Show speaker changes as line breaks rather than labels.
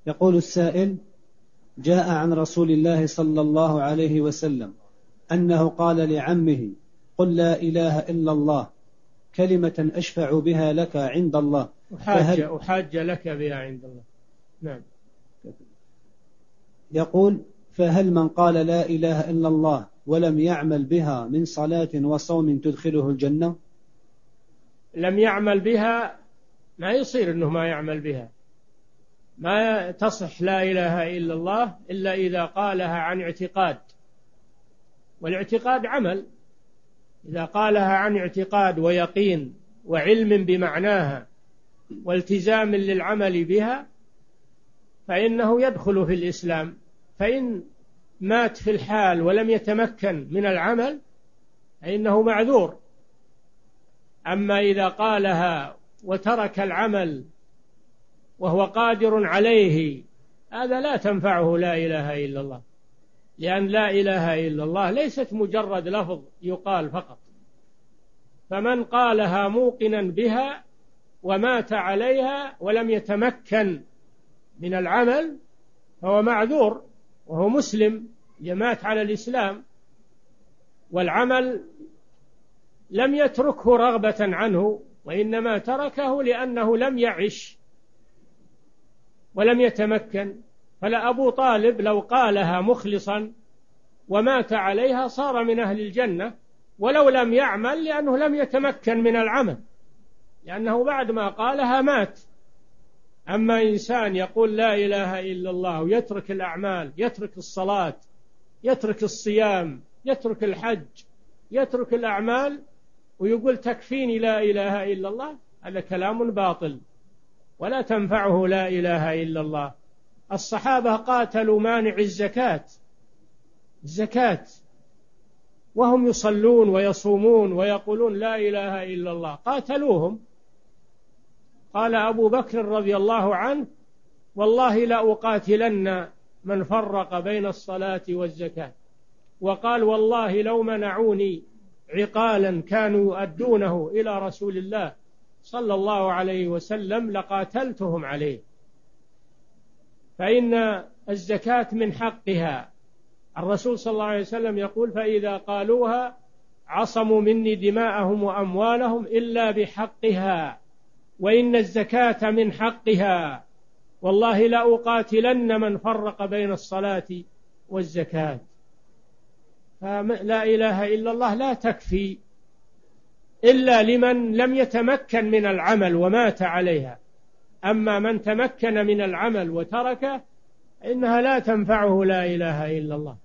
يقول السائل: جاء عن رسول الله صلى الله عليه وسلم أنه قال لعمه: قل لا إله إلا الله كلمة أشفع بها لك عند الله،
أحاج لك بها عند الله. نعم.
يقول: فهل من قال لا إله إلا الله ولم يعمل بها من صلاة وصوم تدخله الجنة؟
لم يعمل بها ما يصير أنه ما يعمل بها. ما تصح لا إله إلا الله إلا إذا قالها عن اعتقاد، والاعتقاد عمل. إذا قالها عن اعتقاد ويقين وعلم بمعناها والتزام للعمل بها فإنه يدخل في الإسلام. فإن مات في الحال ولم يتمكن من العمل فإنه معذور. أما إذا قالها وترك العمل وهو قادر عليه هذا لا تنفعه لا إله إلا الله، لأن لا إله إلا الله ليست مجرد لفظ يقال فقط. فمن قالها موقنا بها ومات عليها ولم يتمكن من العمل فهو معذور، وهو مسلم مات على الإسلام، والعمل لم يتركه رغبة عنه، وإنما تركه لأنه لم يعش ولم يتمكن. فلا أبو طالب لو قالها مخلصا ومات عليها صار من أهل الجنة، ولو لم يعمل لأنه لم يتمكن من العمل، لأنه بعد ما قالها مات. أما إنسان يقول لا إله إلا الله ويترك الأعمال، يترك الصلاة، يترك الصيام، يترك الحج، يترك الأعمال ويقول تكفيني لا إله إلا الله، هذا كلام باطل ولا تنفعه لا إله إلا الله. الصحابة قاتلوا مانع الزكاة وهم يصلون ويصومون ويقولون لا إله إلا الله، قاتلوهم. قال أبو بكر رضي الله عنه: والله لا أقاتلن من فرق بين الصلاة والزكاة. وقال: والله لو منعوني عقالا كانوا يؤدونه إلى رسول الله صلى الله عليه وسلم لقاتلتهم عليه. فإن الزكاة من حقها. الرسول صلى الله عليه وسلم يقول: فإذا قالوها عصموا مني دماءهم وأموالهم إلا بحقها، وإن الزكاة من حقها، والله لا أقاتلن من فرق بين الصلاة والزكاة. فلا إله إلا الله لا تكفي إلا لمن لم يتمكن من العمل ومات عليها. أما من تمكن من العمل وتركه إنها لا تنفعه لا إله إلا الله.